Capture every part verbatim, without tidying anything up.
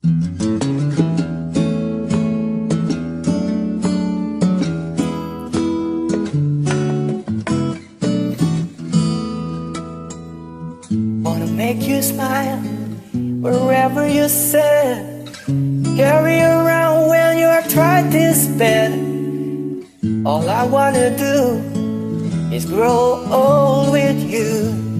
Wanna make you smile wherever you sit. Carry around when your arthritis bed. All I wanna do is grow old with you.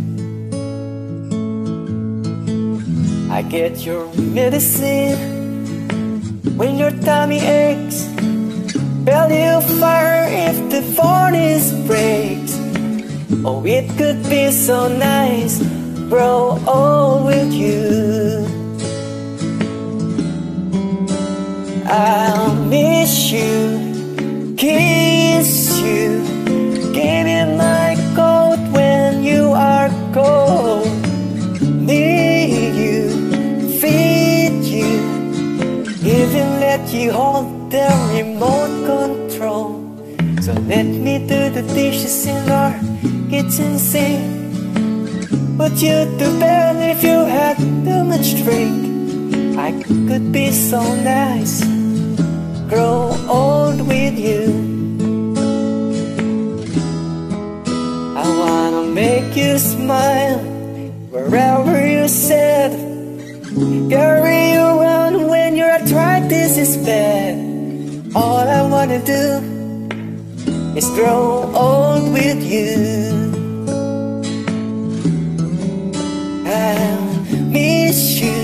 I get your medicine when your tummy aches. Build you fire if the furnace breaks. Oh, it could be so nice, grow old with you. I'll miss you, kiss you, give you my coat when you are cold. Need you, feed you, even let you hold the remote control. So let me do the dishes in our kitchen sink. Put you to bed if you had too much drink. I could be so nice, grow old with you. I wanna make you smile wherever you sit. Carry you around when your arthritis is bad. All I wanna do is grow old with you. I'll miss you,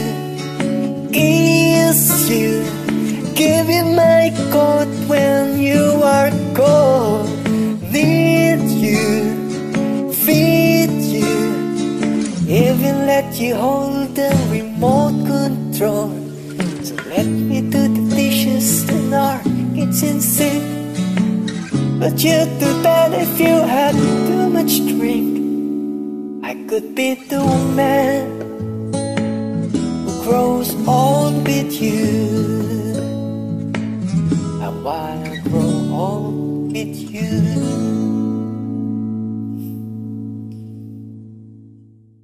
kiss you, give you my coat when you are cold. Need you, feed you, even let you hold the remote control. So let me do the dishes in our kitchen sink. Put you to bed if you had too much drink. I could be the man who grows old with you. I wanna grow old with you.